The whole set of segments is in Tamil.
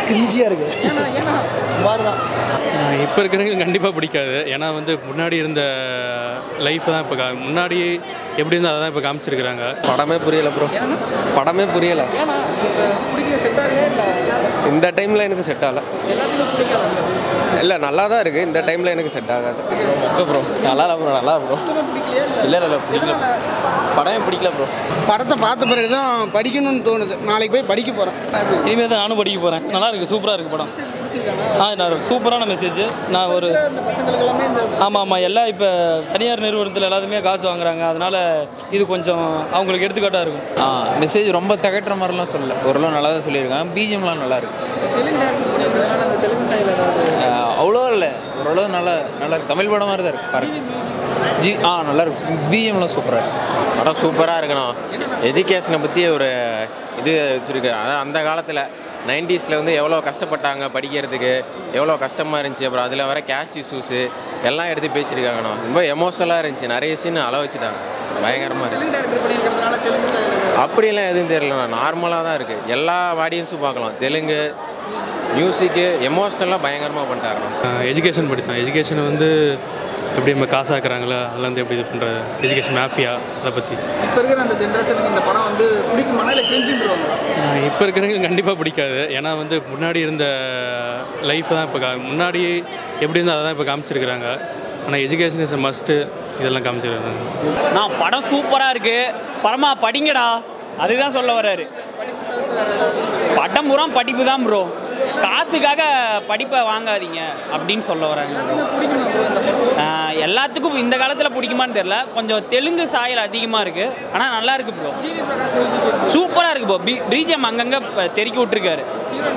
கிரிஞ்சியாக இருக்குது. சுமார் தான். இப்போ இருக்கிறவங்க கண்டிப்பாக பிடிக்காது. ஏன்னா வந்து முன்னாடி இருந்த லைஃப் தான் இப்போ முன்னாடி எப்படி இருந்தால் அதான் இப்போ காமிச்சிருக்கிறாங்க. படமே புரியலை ப்ரோ. படமே புரியலை. இந்த டைமில் எனக்கு செட் ஆகலை. இல்லை நல்லா தான் இருக்குது. இந்த டைமில் எனக்கு செட் ஆகாது. Okay bro. நல்லா இல்லை ப்ரோ. நல்லா ப்ரோ. இல்லை இல்லை பிடிக்கல. படமே பிடிக்கல ப்ரோ. படத்தை பார்த்த பிறகு தான் படிக்கணும்னு தோணுது. நாளைக்கு போய் படிக்க போகிறேன். இனிமேல் தான் நானும் படிக்க போகிறேன். நல்லா இருக்குது. சூப்பராக இருக்குது படம். நான் சூப்பரான மெசேஜ். நான் ஒரு ஆமாம் எல்லாம் இப்போ தனியார் நிறுவனத்தில் எல்லாத்துமே காசு வாங்குறாங்க. அதனால் இது கொஞ்சம் அவங்களுக்கு எடுத்துக்காட்டாக இருக்கும். மெசேஜ் ரொம்ப தகட்டுற மாதிரிலாம் சொல்லலை. ஓரளவு நல்லா தான் சொல்லியிருக்காங்க. பிஜிஎம்லாம் நல்லா இருக்கு. அவ்வளோ இல்லை. ஓரளவு நல்லா இருக்கு. தமிழ் படம் மாதிரி தான் இருக்குது பாருங்க. நல்லா இருக்கு. பிஜிஎம்லாம் சூப்பராக இருக்குது. படம் சூப்பராக இருக்கணும். எஜுகேஷனை பற்றி ஒரு இது வச்சுருக்கு. அதான் அந்த காலத்தில் 90s வந்து எவ்வளோ கஷ்டப்பட்டாங்க படிக்கிறதுக்கு, எவ்வளோ கஷ்டமாக இருந்துச்சு. அப்புறம் அதில் வர கேஸ்ட் இஷ்யூஸு எல்லாம் எடுத்து பேசியிருக்காங்கண்ணா. ரொம்ப எமோஷனலாக இருந்துச்சு. நிறைய சீன் அள வச்சுட்டாங்க. பயங்கரமாக இருக்குது. அப்படியெல்லாம் எதுவும் தெரியலண்ணா. நார்மலாக தான் இருக்குது. எல்லா ஆடியன்ஸும் பார்க்கலாம். தெலுங்கு மியூசிக்கு எமோஷ்னலாக பயங்கரமாக பண்ணிட்டாருண்ணா. எஜுகேஷன் படித்தான். எஜுகேஷனை வந்து எப்படி நம்ம காசாக்குறாங்களா, அதில் வந்து எப்படி இது பண்ணுறது, எஜுகேஷன் மேஃபியா, அதை பற்றி. இப்போ இருக்கிற அந்த ஜென்ரேஷனுக்கு இந்த படம் வந்து பிடிக்குமா இல்லை கிரிஞ்சுன்றாங்க? இப்போ இருக்கிறவங்க கண்டிப்பாக பிடிக்காது. ஏன்னா வந்து முன்னாடி இருந்த லைஃப் தான் இப்போ முன்னாடி எப்படி இருந்தால் அதை தான் இப்போ காமிச்சிருக்கிறாங்க. ஆனால் எஜுகேஷன் இஸ் மஸ்ட்டு, இதெல்லாம் காமிச்சிருக்காங்க. நான் படம் சூப்பராக இருக்குது. படமா படிங்கடா, அதுதான் சொல்ல வர்றாரு. படம் பூரா படிப்பு தான் ப்ரோ. காசுக்காக படிப்பை வாங்காதீங்க அப்படின்னு சொல்ல வராங்க. எல்லாத்துக்கும் இந்த காலத்தில் பிடிக்குமான்னு தெரியல. கொஞ்சம் தெலுங்கு சாயல் அதிகமாக இருக்குது. ஆனால் நல்லா இருக்குது ப்ரோ. சூப்பராக இருக்குது ப்ரோ. பிஜிஎம் அங்கங்கே தெறிக்கி விட்டுருக்காரு.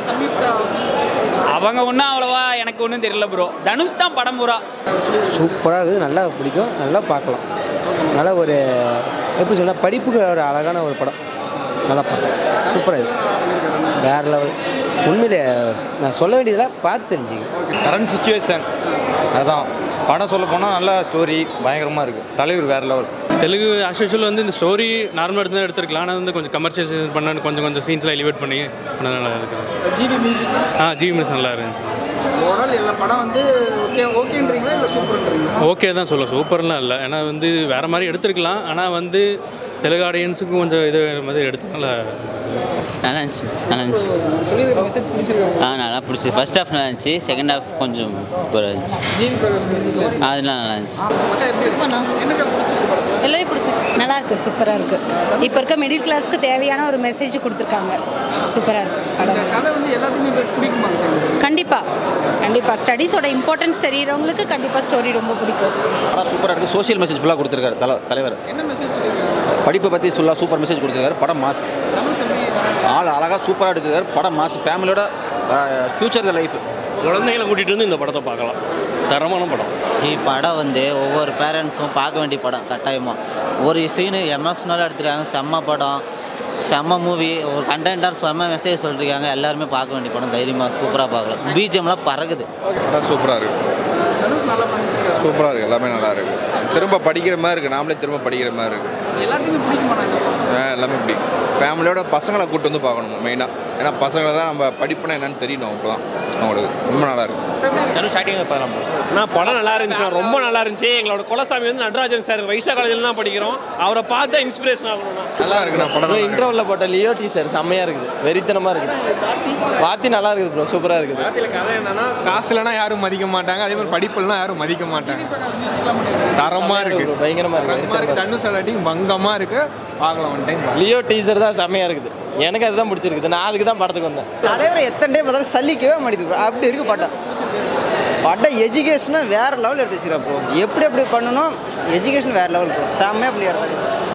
அவங்க ஒன்றும் அவ்வளோவா எனக்கு ஒன்றும் தெரியல ப்ரோ. தனுஷ் தான் படம் பூரா. சூப்பராக இருக்குது. நல்லா பிடிக்கும். நல்லா பார்க்கலாம். நல்லா ஒரு எப்படி சொல்ல, படிப்புக்கு ஒரு அழகான ஒரு படம். நல்லா பார்க்கலாம். சூப்பராக இருக்குது. வேறு லெவல். உண்மையிலே நான் சொல்ல வேண்டியதெல்லாம் பார்த்து தெரிஞ்சுங்க. கரண்ட் சுச்சுவேஷன் அதுதான். படம் சொல்ல போனால் நல்ல ஸ்டோரி பயங்கரமாக இருக்குது. தலைவர் வேறு லெவல். தெலுங்கு ஆஸ் யூஷுவல் வந்து இந்த ஸ்டோரி நார்மலாக எடுத்து தான் எடுத்துருக்கலாம். ஆனால் வந்து கொஞ்சம் கமர்ஷியல் பண்ண கொஞ்சம் சீன்ஸ்லாம் எலிவேட் பண்ணி நல்லா இருக்குது. ஜிவி மியூசிக் ஜிவி மியூசிக் நல்லா இருந்துச்சு. ஓவரால் எல்லா படம் வந்து ஓகேன்றீங்களா இல்லை சூப்பர்ன்றீங்களா? ஓகே தான் சொல்ல, சூப்பர்லாம் இல்லை. ஏன்னா வந்து வேறு மாதிரி எடுத்துருக்கலாம். ஆனால் வந்து தெலுங்கு ஆடியன்ஸுக்கும் கொஞ்சம் இது மாதிரி எடுத்தனால நல்லா இருந்துச்சு. நல்லா இருந்துச்சு. நல்லா பிடிச்சி. ஃபர்ஸ்ட் ஹாஃப் நல்லா இருந்துச்சு. செகண்ட் ஹாஃப் கொஞ்சம் அதெல்லாம் நல்லா இருந்துச்சு. எல்லாமே பிடிச்சிருக்கு. நல்லா இருக்குது. சூப்பராக இருக்குது. இப்போ இருக்க மிடில் கிளாஸ்க்கு தேவையான ஒரு மெசேஜ் கொடுத்துருக்காங்க. சூப்பராக இருக்குது. கண்டிப்பாக ஸ்டடீஸோட இம்பார்ட்டன்ஸ் தெரிகிறவங்களுக்கு கண்டிப்பாக ஸ்டோரி ரொம்ப பிடிக்கும். படம் சூப்பராக இருக்குது. சோஷியல் மெசேஜ் ஃபுல்லாக கொடுத்துருக்காரு தலைவர். என்ன மெசேஜ்? படிப்பை பற்றி ஃபுல்லாக சூப்பர் மெசேஜ் கொடுத்துருக்காரு. படம் மாஸ். ஆள் அழகாக சூப்பராக எடுத்துருக்காரு. படம் மாஸ். ஃபேமிலியோட ஃப்யூச்சர் த லைஃப். குழந்தைகளை கூட்டிகிட்டு வந்து இந்த படத்தை பார்க்கலாம். தரமான படம். படம் வந்து ஒவ்வொரு பேரண்ட்ஸும் பார்க்க வேண்டிய படம் கட்டாயமாக. ஒரு சீனு எமோஷ்னலாக எடுத்துருக்காங்க. செம்ம படம், செம்ம மூவி. ஒரு கண்டென்ட்டாக செம்ம மெசேஜ் சொல்லியிருக்காங்க. எல்லாருமே பார்க்க வேண்டிய படம். தைரியமாக சூப்பராக பார்க்கலாம். பிஜிஎம்லாம் பறகுது. படம் சூப்பராக இருக்குது. சூப்பராக இருக்குது. எல்லாமே நல்லா இருக்குது. திரும்ப படிக்கிற மாதிரி இருக்குது. நாமளே திரும்ப படிக்கிற மாதிரி இருக்குது. எல்லாமே பிடிக்கும். ஃபேமிலியோட பசங்களை கூப்பிட்டு வந்து பார்க்கணும் மெயினாக. ஏன்னா பசங்களை தான் நம்ம படிப்புனா என்னன்னு தெரியணும். அப்போ தான் அவங்களுக்கு ரொம்ப நல்லா இருக்கும். ஸ்டார்டிங் பார்க்கலாம். நான் படம் நல்லா இருந்துச்சு. ரொம்ப நல்லா இருந்துச்சு. எங்களோட கொலசாமி வந்து நடராஜன் சார் வைசா காலேஜில் தான் படிக்கிறோம். அவரை பார்த்தா இன்ஸ்பிரேஷன் ஆகணும். நல்லா இருக்கு. நான் படம் இன்டர்வலில் போட்ட லியோ டீசர் செம்மையாக இருக்குது. வெறித்தனமாக இருக்குது. வாத்தி நல்லா இருக்குது ப்ரோ. சூப்பராக இருக்குது. வாத்தியில் கதை என்னன்னா, காசு இல்லைனா யாரும் மதிக்க மாட்டாங்க. அதே மாதிரி படிப்பு இல்லைனா யாரும் மதிக்க மாட்டாங்க. தரமாக இருக்குது. பயங்கரமாக இருக்குது. தனுஷ் அலாட்டிங் பங்கமாக இருக்குது. பார்க்கலாம் ஒன் டைம். லியோ டீசர் தான் செம்மையாக இருக்குது. எனக்கு அதுதான் பிடிச்சிருக்குது. நான் அதுக்கு தான் படத்துக்கு வந்தேன். தலைவரை எத்தனை டைம் பார்த்தாலும் சல்லிக்கவே மாட்டேங்குது. அப்படி இருக்குது படம். எஜுகேஷனை வேறு லெவலில் எடுத்து வச்சுக்கிறப்போ எப்படி பண்ணணும். எஜுகேஷன் வேறு லெவல் செம்மையாக பண்ணி எடுத்தாரு.